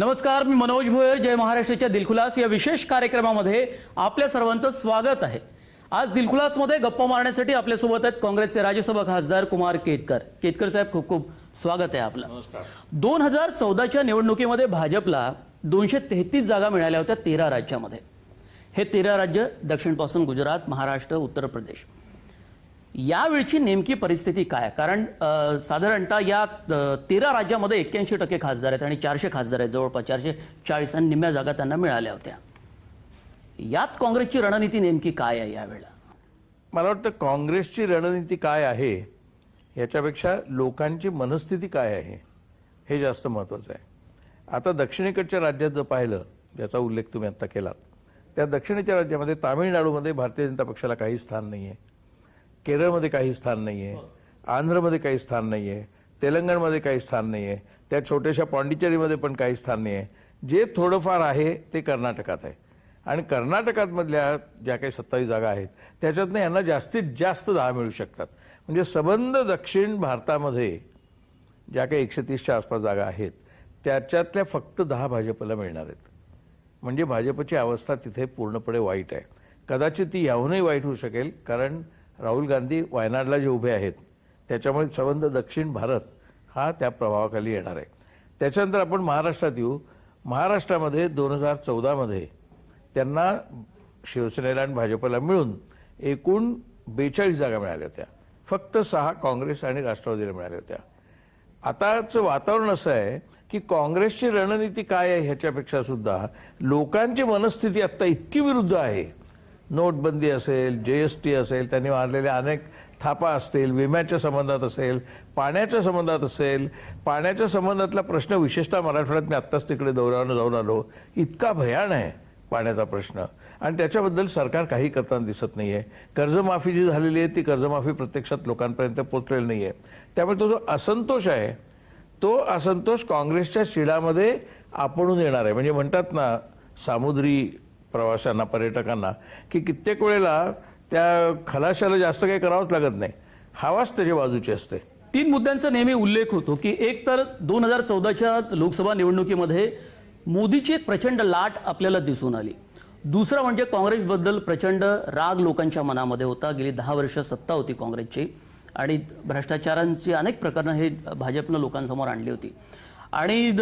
नमस्कार, मी मनोज भोयर. जय महाराष्ट्राच्या दिलखुलास या विशेष कार्यक्रमामध्ये आपल्या सर्वांचं स्वागत आहे. आज दिलखुलासमध्ये गप्पा मारण्यासाठी आपल्यासोबत आहेत काँग्रेसचे राज्यसभा खासदार कुमार केतकर. केतकर साहेब, खूप खूप स्वागत आहे आपलं. नमस्कार. 2014च्या निवडणुकीमध्ये भाजपला 233 जागा मिळाल्या होत्या 13 राज्यामध्ये. हे 13 राज्य दक्षिणपासून गुजरात, महाराष्ट्र, उत्तर प्रदेश. यावेळची नेमकी परिस्थिती काय? कारण साधारणतः या 13 राज्यामध्ये 81% खासदार आहेत आणि 400 खासदार आहेत, जवळपास 440 आणि निम्म्या जागा त्यांना मिळाल्या होत्या. यात काँग्रेसची रणनीती नेमकी काय आहे यावेळेला? मला वाटतं काँग्रेसची रणनीती काय आहे याच्यापेक्षा लोकांची मनस्थिती काय आहे हे जास्त महत्त्वाचं आहे. आता दक्षिणेकडच्या राज्यात जर पाहिलं, ज्याचा उल्लेख तुम्ही आता केलात, त्या दक्षिणेच्या राज्यामध्ये तामिळनाडूमध्ये भारतीय जनता पक्षाला काही स्थान नाही आहे, केरळमध्ये काही स्थान नाही आहे, आंध्रमध्ये काही स्थान नाही आहे, तेलंगणमध्ये काही स्थान नाही आहे, त्या छोट्याशा पाँडिचेरीमध्ये पण काही स्थान नाही आहे. जे थोडंफार आहे ते कर्नाटकात आहे आणि कर्नाटकातमधल्या ज्या काही 27 जागा आहेत त्याच्यातनं यांना जास्तीत जास्त 10 मिळू शकतात. म्हणजे सबंध दक्षिण भारतामध्ये ज्या काही 130च्या आसपास जागा आहेत त्याच्यातल्या फक्त 10 भाजपला मिळणार आहेत. म्हणजे भाजपची अवस्था तिथे पूर्णपणे वाईट आहे. कदाचित ती याहूनही वाईट होऊ शकेल, कारण राहुल गांधी वायनाडला जे उभे आहेत त्याच्यामुळे सबंध दक्षिण भारत हा त्या प्रभावाखाली येणार आहे. त्याच्यानंतर आपण महाराष्ट्रात येऊ. महाराष्ट्रामध्ये 2014मध्ये त्यांना शिवसेनेला आणि भाजपला मिळून एकूण 42 जागा मिळाल्या होत्या. फक्त 6 काँग्रेस आणि राष्ट्रवादीला मिळाल्या होत्या. आताचं वातावरण असं आहे की काँग्रेसची रणनीती काय आहे ह्याच्यापेक्षा सुद्धा लोकांची मनस्थिती आत्ता इतकी विरुद्ध आहे. नोटबंदी असेल, GST असेल, त्यांनी मारलेल्या अनेक थापा असतील, विम्याच्या संबंधात असेल, पाण्याच्या संबंधात असेल. पाण्याच्या संबंधातला प्रश्न विशेषतः मराठवाड्यात, मी आत्ताच तिकडे दौऱ्यावर जाऊन आलो, इतका भयान आहे पाण्याचा प्रश्न आणि त्याच्याबद्दल सरकार काही करताना दिसत नाही आहे. कर्जमाफी जी झालेली आहे ती कर्जमाफी प्रत्यक्षात लोकांपर्यंत पोहोचलेली नाही आहे. त्यामुळे तो जो असंतोष आहे तो असंतोष काँग्रेसच्या शिडामध्ये आपणून येणार आहे. म्हणजे म्हणतात ना सामुद्री प्रवाशांना, पर्यटकांना, की कित्येक वेळेला त्या खलाशाला जास्त काही करावंच लागत नाही, हवाच त्याच्या बाजूची असते. 3 मुद्द्यांचा नेहमी उल्लेख होतो की एक तर 2014च्या लोकसभा निवडणुकीमध्ये मोदीची एक प्रचंड लाट आपल्याला दिसून आली. दुसरं म्हणजे काँग्रेसबद्दल प्रचंड राग लोकांच्या मनामध्ये होता. गेली 10 वर्ष सत्ता होती काँग्रेसची आणि भ्रष्टाचारांची अनेक प्रकरणं हे भाजपनं लोकांसमोर आणली होती. आणि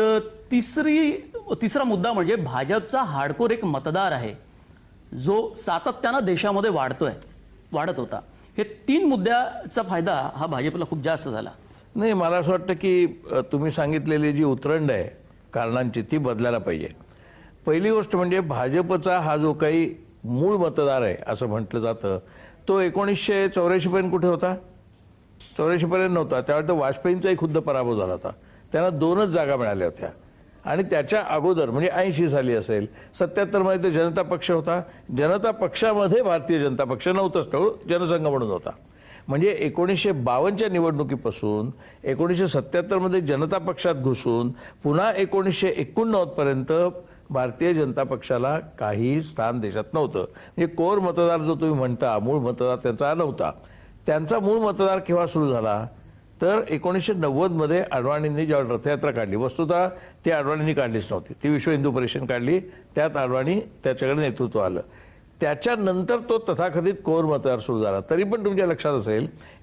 तिसरा मुद्दा म्हणजे भाजपचा हार्डकोर एक मतदार आहे जो सातत्यानं देशामध्ये वाढत होता. हे 3 मुद्द्याचा फायदा हा भाजपला खूप जास्त झाला. नाही, मला असं वाटतं की तुम्ही सांगितलेली जी उतरंड आहे कारणांची ती बदलायला पाहिजे. पहिली गोष्ट म्हणजे भाजपचा हा जो काही मूळ मतदार आहे असं म्हटलं जातं तो 1984 पर्यंत कुठे होता? 84 पर्यंत नव्हता. त्यावेळी तर वाजपेयींचाही खुद्द पराभव झाला होता. त्यांना 2च जागा मिळाल्या होत्या. आणि त्याच्या अगोदर म्हणजे 80 साली असेल, 77 मध्ये तर जनता पक्ष होता. जनता पक्षामध्ये भारतीय जनता पक्ष नव्हताच, तो जनसंघ म्हणून होता. म्हणजे 1952च्या निवडणुकीपासून 1977 मध्ये जनता पक्षात घुसून पुन्हा 1989 पर्यंत भारतीय जनता पक्षाला काही स्थान देशात नव्हतं. म्हणजे कोर मतदार जो तुम्ही म्हणता, मूळ मतदार त्यांचा नव्हता. त्यांचा मूळ मतदार केव्हा सुरू झाला तर 1990 मध्ये अडवाणींनी जेव्हा रथयात्रा काढली, वस्तुतः ती अडवाणींनी काढलीच नव्हती, ती विश्व हिंदू परिषदेने काढली, त्यात अडवाणी त्याच्याकडे नेतृत्व आलं. त्याच्यानंतर तो तथाकथित कोर मतदार सुरू झाला. तरी पण तुमच्या लक्षात असेल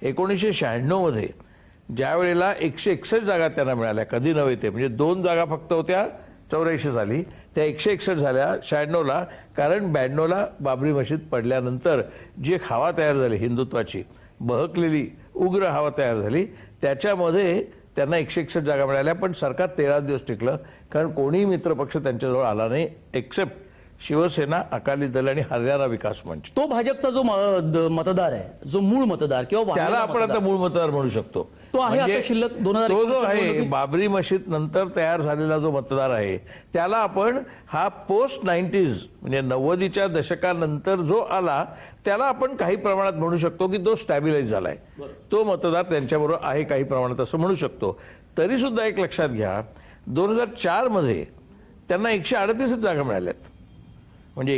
1996 मध्ये ज्या वेळेला 161 जागा त्यांना मिळाल्या, कधी नव्हे ते, म्हणजे 2 जागा फक्त होत्या 84 साली, त्या 161 झाल्या 96ला. कारण 92ला बाबरी मशीद पडल्यानंतर जी एक हवा तयार झाली हिंदुत्वाची, बहकलेली उग्र हवा तयार झाली, त्याच्यामध्ये त्यांना 161 जागा मिळाल्या. पण सरकार 13 दिवस टिकलं, कारण कोणीही मित्रपक्ष त्यांच्याजवळ आला नाही एक्सेप्ट शिवसेना, अकाली दल आणि हरियाणा विकास मंच. तो भाजपचा जो मतदार आहे, जो मूळ मतदार किंवा त्याला आपण आता मूळ मतदार म्हणू शकतो. तो आहे आता शिल्लक. तो जो आहे बाबरी मशीद नंतर तयार झालेला जो मतदार आहे त्याला आपण हा पोस्ट 90s म्हणजे 90च्या दशकानंतर जो आला त्याला आपण काही प्रमाणात म्हणू शकतो की तो स्टॅबिलाइज झालाय. तो मतदार त्यांच्याबरोबर आहे काही प्रमाणात असं म्हणू शकतो. तरी सुद्धा एक लक्षात घ्या, 2004 मध्ये त्यांना 138 जागा मिळाल्यात. म्हणजे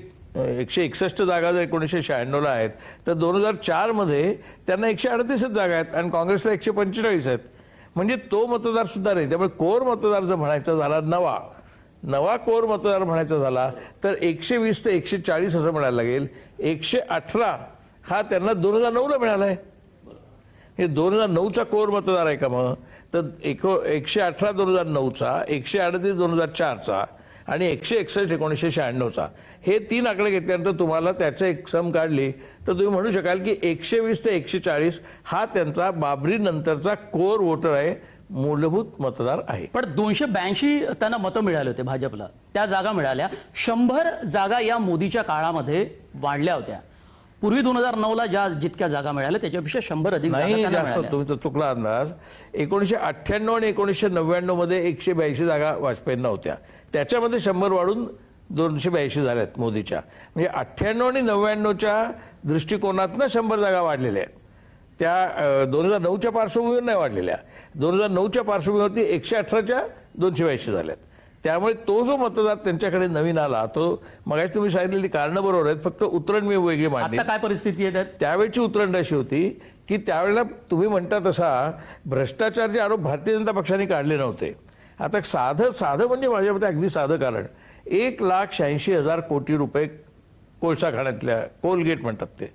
161 जागा जर 1996ला आहेत तर 2004 मध्ये त्यांना 138 जागा आहेत आणि काँग्रेसला 145 आहेत. म्हणजे तो मतदार सुद्धा नाही. त्यामुळे कोर मतदार जर म्हणायचा झाला नवा नवा कोर मतदार म्हणायचा झाला तर 120 ते 140 असं म्हणायला लागेल. 118 हा त्यांना 2009ला मिळाला आहे. हे 2009चा कोर मतदार आहे का मग? तर 118 2009चा, 138 2004चा आणि 161 1996चा, हे 3 आकडे घेतल्यानंतर तुम्हाला त्याचं एक सम काढली तर तुम्ही म्हणू शकाल की 120 ते 140 हा त्यांचा बाबरी नंतरचा कोर वोटर आहे, मूलभूत मतदार आहे. पण 282 त्यांना मतं मिळाले होते भाजपला, त्या जागा मिळाल्या. 100 जागा या मोदीच्या काळामध्ये वाढल्या होत्या. पूर्वी 2009ला जितक्या जागा मिळाल्या त्याच्यापेक्षा 100 अधिक जागा नाही, त्यांना जास्त. मिळाल्या. तुम्ही तर चुकला अंदाज. 1998 आणि 1999 मध्ये 182 जागा वाजपेयींना होत्या, त्याच्यामध्ये 100 वाढून 282 झाल्यात मोदीच्या. म्हणजे 98 आणि 99च्या दृष्टिकोनातनं 100 जागा वाढलेल्या आहेत. त्या 2009च्या पार्श्वभूमीवर नाही वाढलेल्या. 2009च्या पार्श्वभूमीवरती 118च्या 282 झाल्यात. त्यामुळे तो जो मतदार त्यांच्याकडे नवीन आला तो, मगाशी तुम्ही सांगितलेली कारणं बरोबर आहेत, फक्त उतरण मी वेगळी मांडली. आता काय परिस्थिती आहे त्यात? त्यावेळची उतरण अशी होती की त्यावेळेला तुम्ही म्हणता तसा भ्रष्टाचारचे आरोप भारतीय जनता पक्षाने काढले नव्हते. आता साधं म्हणजे माझ्यामध्ये अगदी साधं कारण, 1,86,000 कोटी रुपये कोळसा खाण्यातल्या, कोलगेट म्हणतात ते,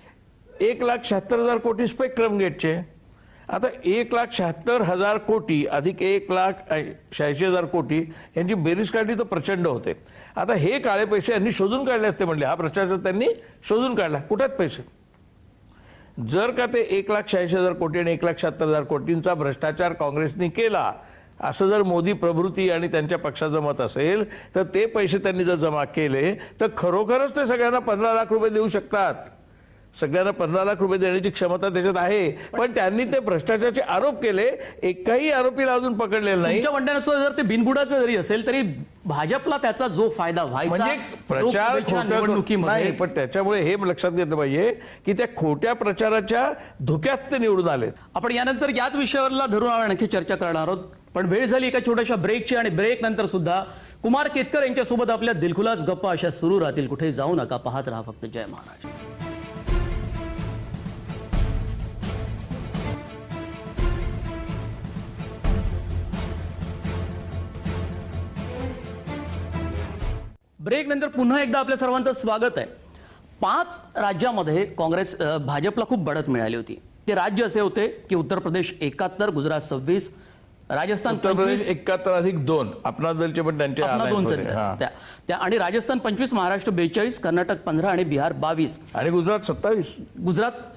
1,76,000 कोटी स्पेक्ट्रम गेटचे. आता 1,76,000 कोटी अधिक 1,86,000 कोटी यांची बेरीज काढली तर प्रचंड होते. आता हे काळे पैसे यांनी शोधून काढले असते म्हणले, हा भ्रष्टाचार त्यांनी शोधून काढला. कुठे आहेत पैसे? जर का ते 1,86,000 कोटी आणि 1,76,000 कोटींचा भ्रष्टाचार काँग्रेसने केला असं जर मोदी प्रभृती आणि त्यांच्या पक्षाचं मत असेल तर ते पैसे त्यांनी जर जमा केले तर खरोखरच ते सगळ्यांना 15 लाख रुपये देऊ शकतात. सगळ्यांना 15 लाख रुपये देण्याची क्षमता त्याच्यात आहे. पण त्यांनी ते भ्रष्टाचाराचे आरोप केले, एकाही आरोपीला अजून पकडलेलं नाही. तुमच्या म्हणण्यानुसार जर ते बिनबुडाचं जरी असेल तरी भाजपला त्याचा जो फायदा व्हायचा म्हणजे प्रचार निवडणुकीमध्ये, नाही, पण त्याच्यामुळे हे लक्षात घेतलं पाहिजे की त्या खोट्या प्रचाराच्या धुक्यात ते निवडून आले. आपण यानंतर याच विषयावरला धरून आणखी चर्चा करणार आहोत. पण वेळ झाली एका छोट्याशा ब्रेकची, आणि ब्रेक नंतर सुद्धा कुमार केतकर यांच्यासोबत आपल्या दिलखुलास गप्पा अशा सुरू राहतील. कुठेही जाऊ नका, पाहत राहा फक्त जय महाराष्ट्र. ब्रेक नंतर पुन्हा एकदा आपल्या सर्वांचं स्वागत आहे. 5 राज्यामध्ये काँग्रेस भाजपला खूप बढत मिळाली होती. ते राज्य असे होते की उत्तर प्रदेश 71, गुजरात 26, राजस्थान 25, 71 अधिक 2 अपना दलचे पण त्यांचे त्या आणि राजस्थान 25, महाराष्ट्र 42, कर्नाटक 15 आणि बिहार 22 आणि गुजरात 27, गुजरात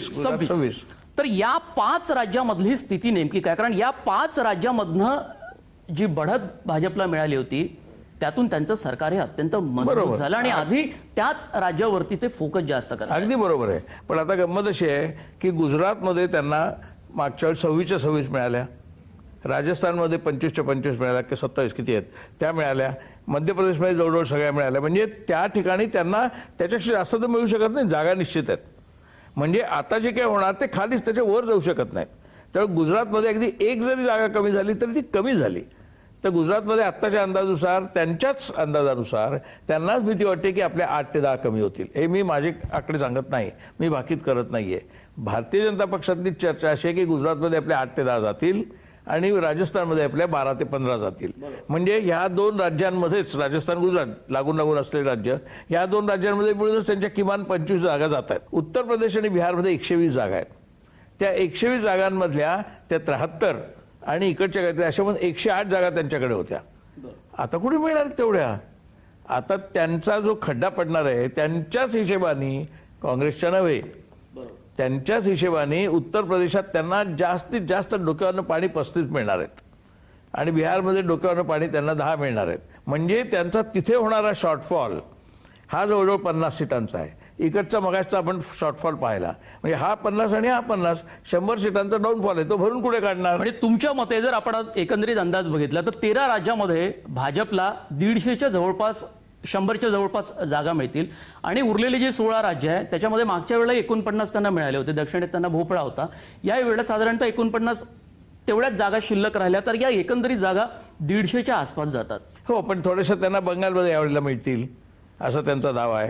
26. तर या 5 राज्यामधली स्थिती नेमकी काय? कारण या 5 राज्यामधनं जी बढत भाजपला मिळाली होती त्यातून त्यांचं सरकार हे अत्यंत मजबूत झालं आणि आधी त्याच राज्यावरती ते फोकस जास्त करतात. अगदी बरोबर आहे. पण आता गंमत अशी आहे की गुजरातमध्ये त्यांना मागच्या वेळी 26च्या 26 मिळाल्या, राजस्थानमध्ये 25च्या 25 मिळाल्या, की 27 किती आहेत त्या मिळाल्या, मध्य प्रदेशमध्ये जवळजवळ सगळ्या मिळाल्या. म्हणजे त्या ठिकाणी त्यांना त्याच्यापेक्षा जास्त तर मिळू शकत नाही, जागा निश्चित आहेत. म्हणजे आता जे काही होणार ते खालीच, त्याच्या वर जाऊ शकत नाहीत. तर गुजरातमध्ये अगदी एक जरी जागा कमी झाली तरी ती कमी झाली. तर गुजरातमध्ये आत्ताच्या अंदाजानुसार, त्यांच्याच अंदाजानुसार त्यांनाच भीती वाटते की आपल्या 8 ते 10 कमी होतील. हे मी माझे आकडे सांगत नाही, मी भाकीत करत नाहीये. भारतीय जनता पक्षातली चर्चा अशी आहे की गुजरातमध्ये आपल्या 8 ते 10 जातील आणि राजस्थानमध्ये आपल्या 12 ते 15 जातील. म्हणजे ह्या 2 राज्यांमध्येच, राजस्थान गुजरात लागून लागून असलेले राज्य, ह्या 2 राज्यांमध्ये मिळूनच त्यांच्या किमान 25 जागा जात आहेत. उत्तर प्रदेश आणि बिहारमध्ये 120 जागा आहेत. त्या 120 जागांमधल्या त्या 73 आणि इकडच्या काहीतरी अशा म्हणून 108 जागा त्यांच्याकडे होत्या. आता कुठे मिळणार तेवढ्या? आता त्यांचा जो खड्डा पडणार आहे त्यांच्याच हिशेबाने, काँग्रेसच्या नव्हे, त्यांच्याच हिशेबाने उत्तर प्रदेशात त्यांना जास्तीत जास्त डोक्यावरनं पाणी 35 मिळणार आहेत आणि बिहारमध्ये डोक्यावरनं पाणी त्यांना 10 मिळणार आहेत. म्हणजे त्यांचा तिथे होणारा शॉर्टफॉल हा जवळजवळ 50 सीटांचा आहे. इकडचा मगाशचा आपण शॉर्टफॉल पाहिला, म्हणजे हा 50 आणि हा 50, 100 सीटांचा डाऊनफॉल आहे. तो भरून कुठे काढणार? म्हणजे तुमच्या मते जर आपण एकंदरीत अंदाज बघितला तर 13 राज्यामध्ये भाजपला 150च्या जवळपास, 100च्या जवळपास जागा मिळतील आणि उरलेले जे 16 राज्य आहे त्याच्यामध्ये मागच्या वेळेला 49 त्यांना मिळाले होते, दक्षिणेत त्यांना भोपळा होता. या वेळेला साधारणतः 49 तेवढ्याच जागा शिल्लक राहिल्या, तर या एकंदरीत जागा 150च्या आसपास जातात. हो, पण थोड्याशा त्यांना बंगालमध्ये यावेळेला मिळतील असा त्यांचा दावा आहे.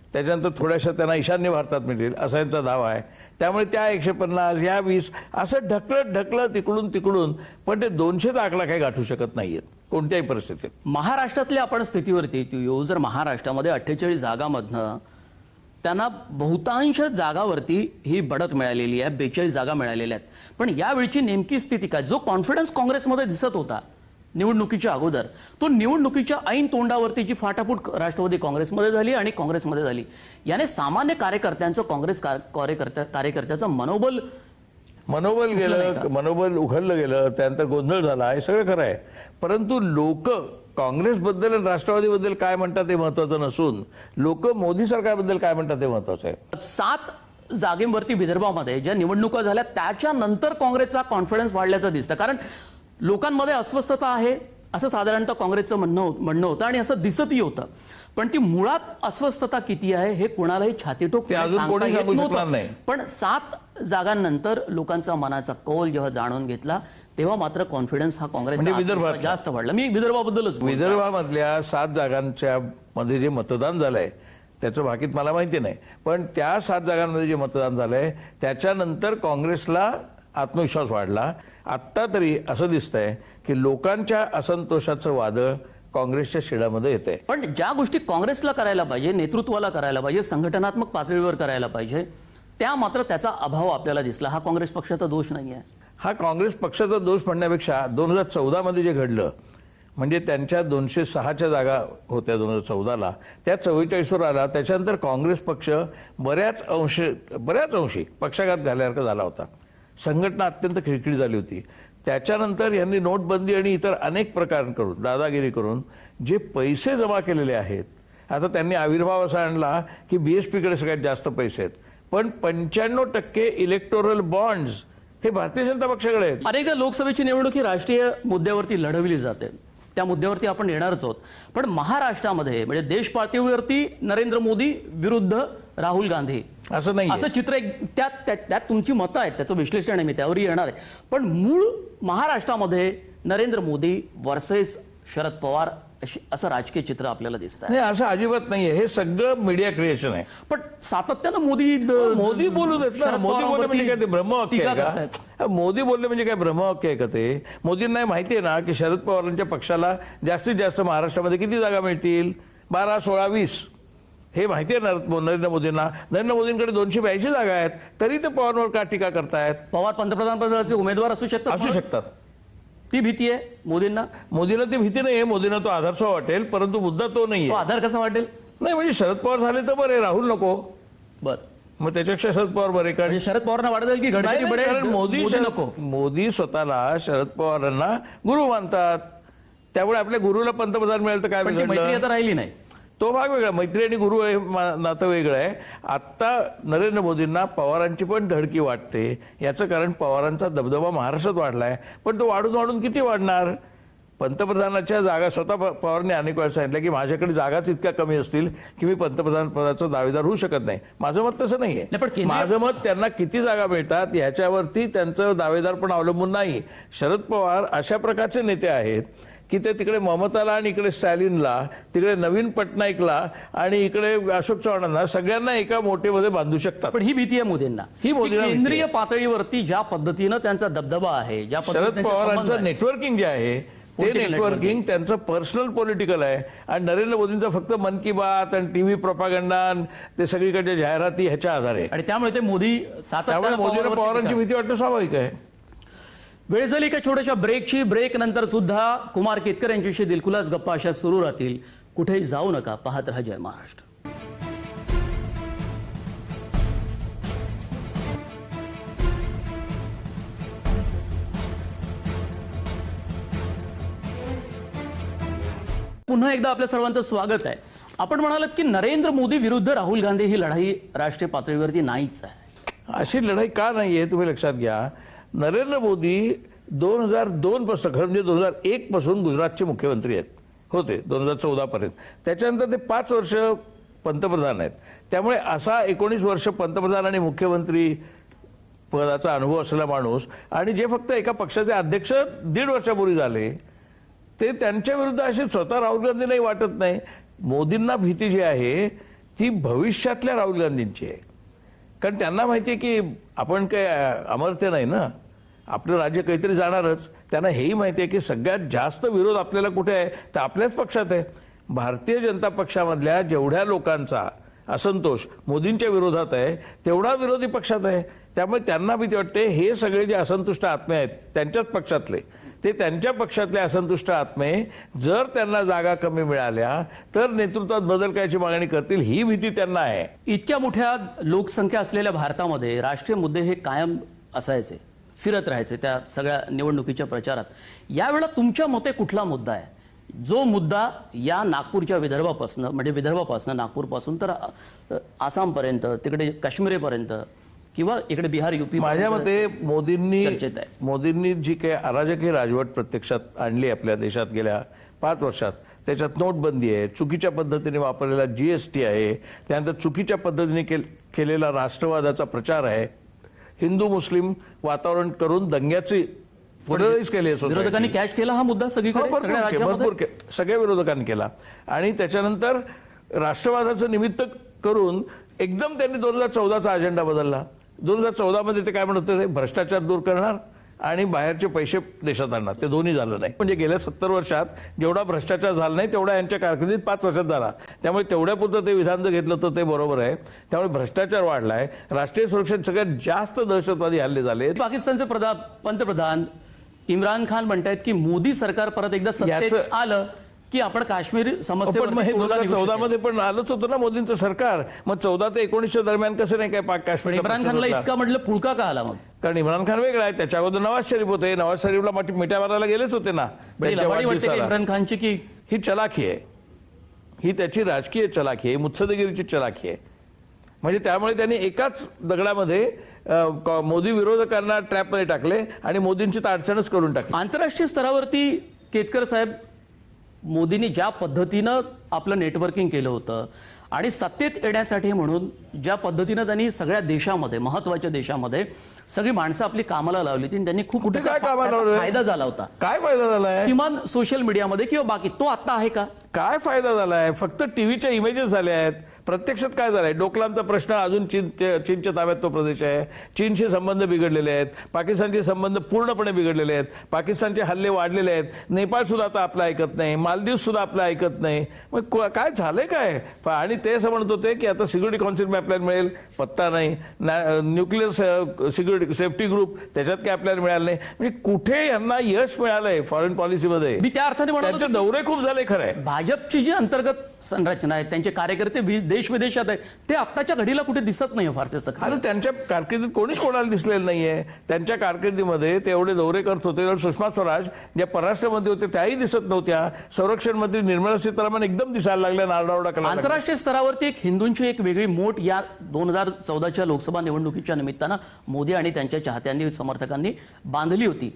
त्याच्यानंतर थोड्याशा त्यांना ईशान्य भारतात मिळतील असा यांचा दावा आहे. त्यामुळे त्या 150 ह्या 20 असं ढकलत तिकडून पण ते 200चा आकडा काही गाठू शकत नाहीयेत कोणत्याही परिस्थितीत. महाराष्ट्रातल्या आपण स्थितीवरती येऊ. जर महाराष्ट्रामध्ये 48 जागामधनं त्यांना बहुतांश जागावरती ही बढत मिळालेली आहे, 42 जागा मिळालेल्या आहेत. पण यावेळची नेमकी स्थिती काय? जो कॉन्फिडन्स काँग्रेसमध्ये दिसत होता निवडणुकीच्या अगोदर, तो निवडणुकीच्या ऐन तोंडावरती जी फाटाफूट राष्ट्रवादी काँग्रेसमध्ये झाली आणि काँग्रेसमध्ये झाली, याने सामान्य कार्यकर्त्यांचं काँग्रेस कार्यकर्त्याचं मनोबल गेलं, मनोबल उखललं गेलं, त्यानंतर गोंधळ झाला, हे सगळं खरं आहे. परंतु लोक काँग्रेसबद्दल आणि राष्ट्रवादीबद्दल काय म्हणतात ते महत्वाचं नसून लोक मोदी सरकारबद्दल काय म्हणतात ते महत्वाचं आहे. 7 जागेवरती विदर्भामध्ये ज्या निवडणुका झाल्या त्याच्यानंतर काँग्रेसचा कॉन्फिडन्स वाढल्याचं दिसतं. कारण लोकांमध्ये अस्वस्थता आहे असं साधारणतः काँग्रेसचं म्हणणं होतं आणि असं दिसतही होतं. पण ती मुळात अस्वस्थता किती आहे हे कुणालाही छातीठोक सांगता येत नव्हतं. पण 7 जागांनंतर लोकांचा मनाचा कौल जेव्हा जाणून घेतला तेव्हा मात्र कॉन्फिडन्स हा काँग्रेसचा विदर्भात जास्त वाढला. मी विदर्भाबद्दलच विदर्भामधल्या 7 जागांच्या मध्ये जे मतदान झालंय त्याचं भाकीत मला माहिती नाही, पण त्या 7 जागांमध्ये जे मतदान झालंय त्याच्यानंतर काँग्रेसला आत्मविश्वास वाढला. आत्ता तरी असं दिसतंय की लोकांच्या असंतोषाचं वादळ काँग्रेसच्या शिडामध्ये येते. पण ज्या गोष्टी काँग्रेसला करायला पाहिजे, नेतृत्वाला करायला पाहिजे, संघटनात्मक पातळीवर करायला पाहिजे, त्या मात्र त्याचा अभाव आपल्याला दिसला. हा काँग्रेस पक्षाचा दोष नाही आहे. हा काँग्रेस पक्षाचा दोष म्हणण्यापेक्षा 2014 मध्ये जे घडलं म्हणजे त्यांच्या 206च्या जागा होत्या 2014ला, त्या 44वर आला. त्याच्यानंतर काँग्रेस पक्ष बऱ्याच अंशी पक्षाघात झाल्यासारखा झाला होता. संघटना अत्यंत खिळखिळी झाली होती. त्याच्यानंतर यांनी नोटबंदी आणि इतर अनेक प्रकार करून दादागिरी करून जे पैसे जमा केलेले आहेत, आता त्यांनी आविर्भाव असा आणला की BSPकडे सगळ्यात जास्त पैसे आहेत, पण 95% इलेक्टोरल बॉन्ड्स हे भारतीय जनता पक्षाकडे आहेत. अनेकदा लोकसभेची निवडणूक ही राष्ट्रीय मुद्द्यावरती लढवली जाते, त्या मुद्द्यावरती आपण येणारच आहोत. पण महाराष्ट्रामध्ये म्हणजे देश पातळीवरती नरेंद्र मोदी विरुद्ध राहुल गांधी असं नाही, असं चित्र एक त्यात तुमची मतं आहेत, त्याचं विश्लेषण आहे, मी त्यावरही येणार आहे. पण मूळ महाराष्ट्रामध्ये नरेंद्र मोदी वर्सेस शरद पवार असं राजकीय चित्र आपल्याला दिसतं. नाही, असं अजिबात नाहीये. हे सगळं मीडिया क्रिएशन आहे. पण सातत्यानं मोदी बोलू देत ना. मोदी बोलले म्हणजे काय ते ब्रह्मवाक्य आहे का? मोदी बोलले म्हणजे काय ब्रह्मवाक्य आहे का ते? मोदींना माहिती आहे ना की शरद पवारांच्या पक्षाला जास्तीत जास्त महाराष्ट्रामध्ये किती जागा मिळतील? 12, 16, 20 हे माहिती आहे नरेंद्र मोदींना. नरेंद्र मोदींकडे 282 जागा आहेत, तरी ते पवारांवर का टीका करतायत? पवार पंतप्रधान पदाचे उमेदवार असू शकतात. ती भीती आहे मोदींना. मोदीला ती भीती नाही आहे. मोदींना तो आधारसो वाटेल, परंतु मुद्दा तो नाही. आधार कसा वाटेल? नाही म्हणजे शरद पवार झाले तर बरे, राहुल नको. बरं, मग त्याच्यापेक्षा शरद पवार बरे. कारण शरद पवारांना वाटत की कारण मोदी नको. मोदी स्वतःला शरद पवारांना गुरु मानतात, त्यामुळे आपल्या गुरुला पंतप्रधान मिळेल तर काय मैत्री आता राहिली नाही. तो भाग वेगळा. मैत्री आणि गुरु नातं वेगळं आहे. आत्ता नरेंद्र मोदींना पवारांची पण धडकी वाटते. याचं कारण पवारांचा दबदबा महाराष्ट्रात वाढलाय, पण तो वाढून किती वाढणार? पंतप्रधानाच्या जागा स्वतः पवारांनी अनेक वेळा सांगितलं की माझ्याकडे जागाच इतक्या कमी असतील की मी पंतप्रधान पदाचा दावेदार होऊ शकत नाही. माझं मत तसं नाहीये. माझं मत त्यांना किती जागा मिळतात याच्यावरती त्यांचं दावेदार पण अवलंबून नाही. शरद पवार अशा प्रकारचे नेते आहेत की ते तिकडे ममताला आणि इकडे स्टॅलिनला, तिकडे नवीन पटनाईकला आणि इकडे अशोक चव्हाणांना सगळ्यांना एका मोठेमध्ये बांधू शकतात. पण ही भीती आहे मोदींना. ही केंद्रीय पातळीवरती ज्या पद्धतीनं त्यांचा दबदबा आहे, ज्या शरद पवारांचं नेटवर्किंग जे आहे ते नेटवर्किंग त्यांचं पर्सनल पॉलिटिकल आहे. आणि नरेंद्र मोदींचं फक्त मन की बात आणि टीव्ही प्रोपागंडा ते सगळीकडच्या जाहिराती ह्याच्या आधारे. आणि त्यामुळे ते मोदी मोदीला पवारांची भीती वाटणं स्वाभाविक आहे. वेळ झाली का छोट्याशा ब्रेकची. ब्रेक नंतर सुद्धा कुमार केतकर यांच्याशी दिलखुलास गप्पा अशा सुरू राहतील. कुठेही जाऊ नका, पाहत रहा जय महाराष्ट्र. पुन्हा एकदा आपल्या सर्वांचं स्वागत आहे. आपण म्हणालात की नरेंद्र मोदी विरुद्ध राहुल गांधी ही लढाई राष्ट्रीय पातळीवरती नाहीच आहे. अशी लढाई का नाहीये तुम्ही लक्षात घ्या. नरेंद्र मोदी 2002 पासून, खरं म्हणजे 2001 पासून गुजरातचे मुख्यमंत्री होते 2014 पर्यंत. त्याच्यानंतर ते 5 वर्ष पंतप्रधान आहेत. त्यामुळे असा 19 वर्ष पंतप्रधान आणि मुख्यमंत्री पदाचा अनुभव असलेला माणूस, आणि जे फक्त एका पक्षाचे अध्यक्ष 1.5 वर्षापूर्वी झाले, ते त्यांच्या विरुद्ध असे स्वतः राहुल गांधी नाही वाटत नाही. मोदींना भीती जी आहे ती भविष्यातल्या राहुल गांधींची आहे. कारण त्यांना माहिती आहे की आपण काय अमर्त्य नाही ना, आपलं राज्य काहीतरी जाणारच. त्यांना हेही माहिती आहे की सगळ्यात जास्त विरोध आपल्याला कुठे आहे, तर आपल्याच पक्षात आहे. भारतीय जनता पक्षामधल्या जेवढ्या लोकांचा असंतोष मोदींच्या विरोधात आहे तेवढा विरोधी पक्षात आहे. त्यामुळे त्यांना भीती वाटते हे सगळे जे असंतुष्ट आत्मे आहेत त्यांच्याच पक्षातले, ते त्यांच्या पक्षातले असंतुष्ट आत्मे जर त्यांना जागा कमी मिळाल्या तर नेतृत्वात बदल करायची मागणी करतील, ही भीती त्यांना आहे. इतक्या मोठ्या लोकसंख्या असलेल्या भारतामध्ये राष्ट्रीय मुद्दे हे कायम असायचे, फिरत राहायचे त्या सगळ्या निवडणुकीच्या प्रचारात. यावेळेला तुमच्या मते कुठला मुद्दा आहे जो मुद्दा या नागपूरच्या विदर्भापासून, म्हणजे विदर्भापासून नागपूरपासून तर आसामपर्यंत, तिकडे काश्मीरपर्यंत किंवा इकडे बिहार युपी, माझ्या मते चर्चेत आहे. मोदींनी जी काही अराजकीय राजवट प्रत्यक्षात आणली आपल्या देशात गेल्या 5 वर्षात, त्याच्यात नोटबंदी आहे, चुकीच्या पद्धतीने वापरलेला GST आहे, त्यानंतर चुकीच्या पद्धतीने केलेला राष्ट्रवादाचा प्रचार आहे, हिंदू मुस्लिम वातावरण करून दंग्याची पोलराईज केली आहे. विरोधकांनी कॅच केला हा मुद्दा सगळीकडे, सगळ्या राज्यामध्ये सगळ्या विरोधकांनी केला. आणि त्याच्यानंतर राष्ट्रवादाचं निमित्त करून एकदम त्यांनी 2014चा अजेंडा बदलला. 2014 मध्ये ते काय म्हणत होते, भ्रष्टाचार दूर करणार आणि बाहेरचे पैसे देशात आणणार. ते दोन्ही झालं नाही. म्हणजे गेल्या 70 वर्षात जेवढा भ्रष्टाचार झाला नाही तेवढा यांच्या कारकिर्दीत 5 वर्षात झाला. त्यामुळे तेवढ्यापुरतं ते विधान जर घेतलं तर ते बरोबर आहे. त्यामुळे भ्रष्टाचार वाढलाय, राष्ट्रीय सुरक्षेत सगळ्यात जास्त दहशतवादी हल्ले झाले. पाकिस्तानचे पंतप्रधान इम्रान खान म्हणतायत की मोदी सरकार परत एकदा सत्तेत आलं की आपण काश्मीर समस्येवर 2014 मध्ये पण आलंच होतं ना मोदींचं सरकार. मग 14 ते 19 दरम्यान कसं नाही काय पाक काश्मीर. इम्रान खानला इतका म्हटलं पुळका का आला मग? कारण इम्रान खान वेगळा आहे, त्याच्या अगोदर नवाज शरीफ होते. नवाज शरीफला मिठ्या मारायला गेलेच होते ना. इम्रान खानची की ही चलाखी आहे, ही त्याची राजकीय चलाखी आहे, मुत्सद्देगिरीची चलाखी आहे. म्हणजे त्यामुळे त्यांनी एकाच दगडामध्ये मोदी विरोधकांना ट्रॅपमध्ये टाकले आणि मोदींची तर अडचणच करून टाकली. आंतरराष्ट्रीय स्तरावरती केतकर साहेब, मोदींनी ज्या पद्धतीनं आपलं नेटवर्किंग केलं होतं आणि सत्तेत येण्यासाठी म्हणून ज्या पद्धतीनं त्यांनी सगळ्या देशामध्ये, महत्वाच्या देशामध्ये सगळी माणसं आपली कामाला लावली होती, त्यांनी खूप काय कामाला फायदा झाला होता. काय फायदा झालाय? किमान सोशल मीडियामध्ये किंवा बाकी, तो आता आहे का? काय फायदा झालाय? फक्त टीव्हीच्या इमेजेस झाल्या आहेत. प्रत्यक्षात काय झालंय? डोकलामचा प्रश्न अजून चीनच्या ताब्यात तो प्रदेश आहे. चीनशी संबंध बिघडलेले आहेत, पाकिस्तानचे संबंध पूर्णपणे बिघडलेले आहेत, पाकिस्तानचे हल्ले वाढलेले आहेत, नेपाळ सुद्धा आता आपलं ऐकत नाही, मालदीव सुद्धा आपलं ऐकत नाही. मग काय झालंय काय? आणि ते असं म्हणत होते की आता सिक्युरिटी काउन्सिल आपल्याला मिळेल, पत्ता नाही. न्यूक्लिअर सिक्युरिटी सेफ्टी ग्रुप, त्याच्यात काय आपल्याला मिळालं नाही. म्हणजे कुठे यांना यश मिळालंय फॉरेन पॉलिसीमध्ये? मी त्या अर्थाने म्हणतो त्यांचे दौरे खूप झाले. खरंय, भाजपची जी अंतर्गत संरचना आहे, त्यांचे कार्यकर्ते देश विदेशात आहे, ते आत्ताच्या घडीला कुठे दिसत नाही फारसे सक्रिय. आणि त्यांच्या कारकिर्दीत कोणीच कोणाला दिसलेलं नाहीये. त्यांच्या कारकिर्दीमध्ये ते एवढे दौरे करत होते. सुषमा स्वराज ज्या परराष्ट्र मंत्री होते त्याही दिसत नव्हत्या. संरक्षण मंत्री निर्मला सीतारामन एकदम दिसायला लागल्या, नारडावडा करायला. आंतरराष्ट्रीय स्तरावरती एक हिंदूंची एक वेगळी मोठ या 2014च्या लोकसभा निवडणुकीच्या निमित्तानं मोदी आणि त्यांच्या चाहत्यांनी, समर्थकांनी बांधली होती.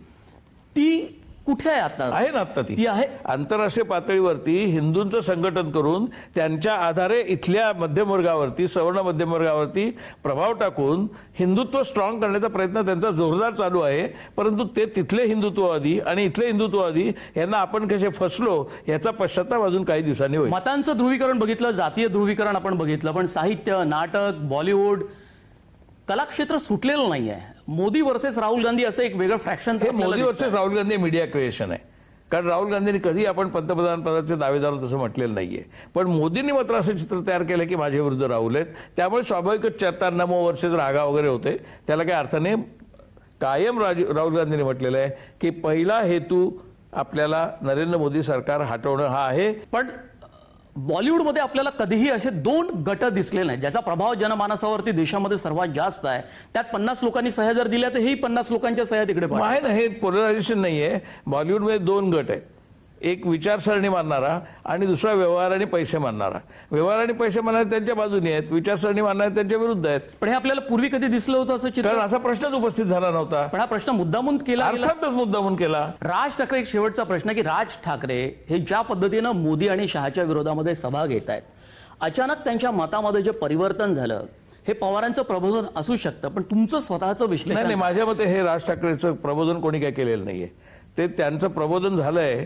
ती कुठे आहे आता? आहे ना आता ती आहे आंतरराष्ट्रीय पातळीवरती हिंदूंचं संघटन करून त्यांच्या आधारे इथल्या मध्यमवर्गावरती, सवर्ण मध्यमवर्गावरती प्रभाव टाकून हिंदुत्व स्ट्रॉंग करण्याचा प्रयत्न त्यांचा जोरदार चालू आहे. परंतु ते तिथले हिंदुत्ववादी आणि इथले हिंदुत्ववादी यांना आपण कसे फसलो याचा पश्चाताप अजून काही दिवसांनी होईल. मतांचं ध्रुवीकरण बघितलं, जातीय ध्रुवीकरण आपण बघितलं, पण साहित्य, नाटक, बॉलिवूड, कलाक्षेत्र सुटलेलं नाही आहे. मोदी वर्सेस राहुल गांधी असं एक वेगळं fraction. Modi versus Rahul Gandhi media creation आहे. कारण राहुल गांधींनी कधी आपण पंतप्रधान पदाचे दावेदार तसं म्हटलेलं नाहीये. पण मोदींनी मात्र असं चित्र तयार केलं की माझ्या विरुद्ध राहुल आहेत. त्यामुळे स्वाभाविकच चर्चा नमो वर्सेस रागा वगैरे होते. त्याला काही अर्थ नाही. कायम राहुल गांधींनी म्हटलेलं आहे की पहिला हेतू आपल्याला नरेंद्र मोदी सरकार हटवणं हा आहे. पण बॉलिवूडमध्ये आपल्याला कधीही असे 2 गट दिसले नाही ज्याचा प्रभाव जनमानसावरती देशामध्ये सर्वात जास्त आहे. त्यात 50 लोकांनी सह्या जर दिल्या तर हेही 50 लोकांच्या सह्या तिकडे आहे ना. हे पोलरायझेशन नाहीये. बॉलिवूडमध्ये 2 गट आहेत. एक विचारसरणी मानणारा आणि दुसरा व्यवहार आणि पैसे मानणारा. व्यवहार आणि पैसे मानणारे त्यांच्या बाजूने आहेत, विचारसरणी मानणारे त्यांच्या विरुद्ध आहेत. पण हे आपल्याला पूर्वी कधी दिसलं होतं असं चित्र? कारण असा प्रश्नच उपस्थित झाला नव्हता. पण हा प्रश्न मुद्दामून केला, अर्थातच मुद्दामून केला. राज ठाकरे, एक शेवटचा प्रश्न की राज ठाकरे हे ज्या पद्धतीनं मोदी आणि शहाच्या विरोधामध्ये सभा घेत आहेत, अचानक त्यांच्या मतामध्ये जे परिवर्तन झालं, हे पवारांचं प्रबोधन असू शकतं. पण तुमचं स्वतःचं विश्लेषण? नाही, माझ्या मते हे राज ठाकरेचं प्रबोधन कोणी काय केलेलं नाहीये. ते त्यांचं प्रबोधन झालंय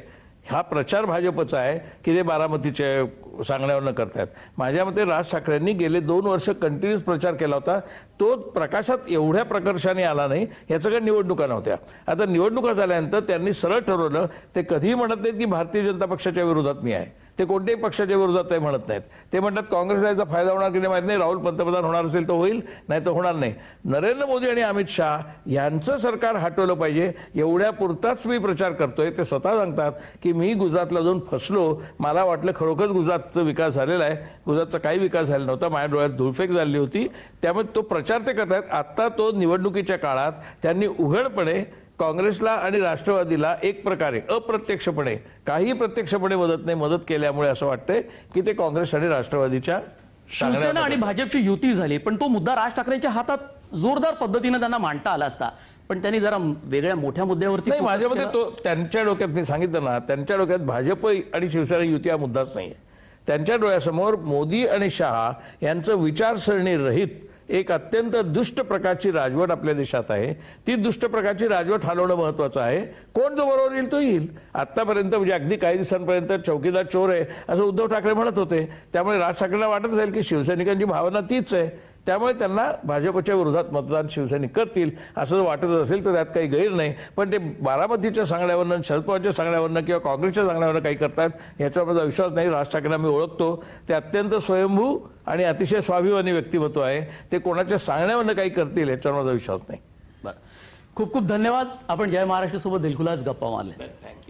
हा प्रचार भाजपचा आहे की ते बारामतीच्या सांगण्यावरनं करतायत. माझ्या मते राज ठाकरेंनी गेले 2 वर्ष कंटिन्यूस प्रचार केला होता. तो प्रकाशात एवढ्या प्रकर्षाने आला नाही, याचं काही निवडणुका नव्हत्या. आता निवडणुका झाल्यानंतर त्यांनी सरळ ठरवलं, ते कधीही म्हणत नाहीत की भारतीय जनता पक्षाच्या विरोधात मी आहे, ते कोणत्याही पक्षाच्या विरोधात ते म्हणत नाहीत. ते म्हणतात काँग्रेसला याचा फायदा होणार की नाही माहीत नाही, राहुल पंतप्रधान होणार असेल तर होईल, नाही तर होणार नाही. नरेंद्र मोदी आणि अमित शाह यांचं सरकार हटवलं पाहिजे एवढ्या पुरताच मी प्रचार करतोय. ते स्वतः सांगतात की मी गुजरातला जाऊन फसलो, मला वाटलं खरोखरच गुजरातचा विकास झालेला आहे, गुजरातचा काही विकास झाला नव्हता, माझ्या डोळ्यात धुळफेक झाली होती. त्यामुळे तो प्रचार ते करतायत. आता तो निवडणुकीच्या काळात त्यांनी उघडपणे काँग्रेसला आणि राष्ट्रवादीला एक प्रकारे अप्रत्यक्षपणे, काही प्रत्यक्षपणे मदत केल्यामुळे असं वाटतंय की ते काँग्रेस आणि राष्ट्रवादीच्या शिवसेना आणि भाजपची युती झाली, पण तो मुद्दा राज ठाकरेंच्या हातात जोरदार पद्धतीने त्यांना मांडता आला असता, पण त्यांनी जरा वेगळ्या मोठ्या मुद्द्यावरती नाही. माझ्या मते तो त्यांच्या डोक्यात, मी सांगितलं ना, त्यांच्या डोक्यात भाजप आणि शिवसेना युती हा मुद्दाच नाही आहे. त्यांच्या डोळ्यासमोर मोदी आणि शहा यांचं विचारसरणी रहित एक अत्यंत दुष्ट प्रकारची राजवट आपल्या देशात आहे. ती दुष्ट प्रकारची राजवट हलवणं महत्वाचं आहे. कोण जो बरोबर येईल तो येईल. आतापर्यंत म्हणजे अगदी काही दिवसांपर्यंत चौकीदार चोर आहे असं उद्धव ठाकरे म्हणत होते. त्यामुळे राज ठाकरेंना वाटत असेल की शिवसैनिकांची भावना तीच आहे, त्यामुळे त्यांना भाजपच्या विरोधात मतदान शिवसैनिक करतील असं वाटत असेल तर त्यात काही गैर नाही. पण ते बारामतीच्या सांगण्यावरनं, शरद पवारच्या सांगण्यावरनं किंवा काँग्रेसच्या सांगण्यावरनं काही करतात याच्यावर माझा विश्वास नाही. राज ठाकरेंना मी ओळखतो, ते अत्यंत स्वयंभू आणि अतिशय स्वाभिमानी व्यक्तिमत्व आहे. ते कोणाच्या सांगण्यावरनं काही करतील याच्यावर माझा विश्वास नाही. बरं, खूप खूप धन्यवाद. आपण जय महाराष्ट्र सोबत दिलखुलास गप्पा मारल्या. थँक्यू.